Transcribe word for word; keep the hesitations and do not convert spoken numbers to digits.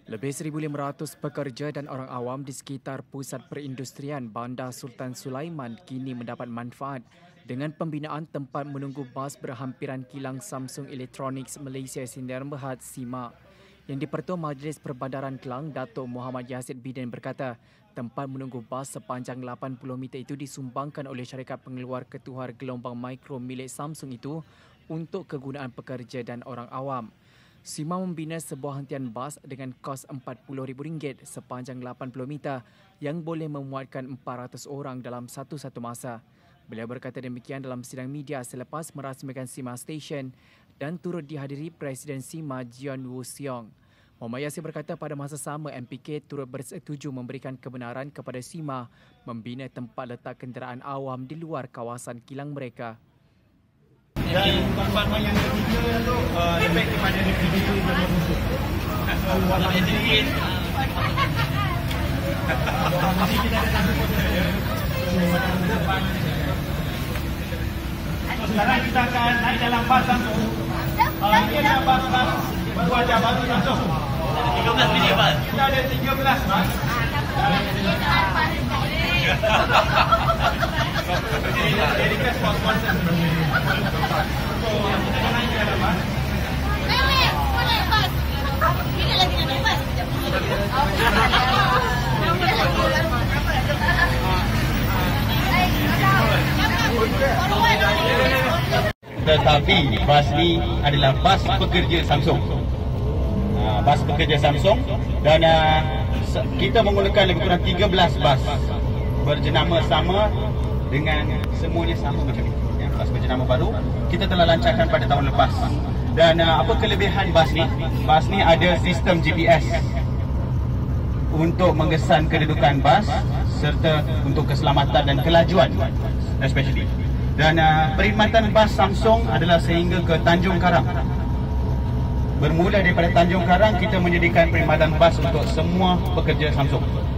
Lebih seribu lima ratus pekerja dan orang awam di sekitar pusat perindustrian Bandar Sultan Sulaiman kini mendapat manfaat dengan pembinaan tempat menunggu bas berhampiran kilang Samsung Electronics Malaysia Sdn Bhd (SIMA). Yang di-Pertua Majlis Perbandaran Kelang, Datuk Muhammad Yazid Bidin berkata, tempat menunggu bas sepanjang lapan puluh meter itu disumbangkan oleh syarikat pengeluar ketuhar gelombang mikro milik Samsung itu untuk kegunaan pekerja dan orang awam. SIMA membina sebuah hentian bas dengan kos empat puluh ribu ringgit sepanjang lapan puluh meter yang boleh memuatkan empat ratus orang dalam satu-satu masa. Beliau berkata demikian dalam sidang media selepas merasmikan SIMA Station dan turut dihadiri Presiden SIMA Jian Wu Siong. Muhammad Yasir berkata pada masa sama M P K turut bersetuju memberikan kebenaran kepada SIMA membina tempat letak kenderaan awam di luar kawasan kilang mereka. Dan perbankan yang ketiga itu uh, efek kepada individu dan musuh. Kalau sedikit. Jadi kita ada satu potensi. Sekarang kita akan naik dalam bas langsung. Uh, ini adalah bas-bas berwajah baru langsung. tiga belas minit bas. Kita ada tiga belas bas. Jadi kita sponsor sebenarnya. Tetapi bas ni adalah bas pekerja Samsung. Uh, bas pekerja Samsung dan uh, kita menggunakan lebih kurang tiga belas bas berjenama sama dengan semuanya sama macam ni. Ya, bas berjenama baru kita telah lancarkan pada tahun lepas. Dan uh, apa kelebihan bas ni? Bas ni ada sistem G P S untuk menggesan kedudukan bas serta untuk keselamatan dan kelajuan especially. Dan uh, perkhidmatan bas Samsung adalah sehingga ke Tanjung Karang. Bermula daripada Tanjung Karang kita menyediakan perkhidmatan bas untuk semua pekerja Samsung.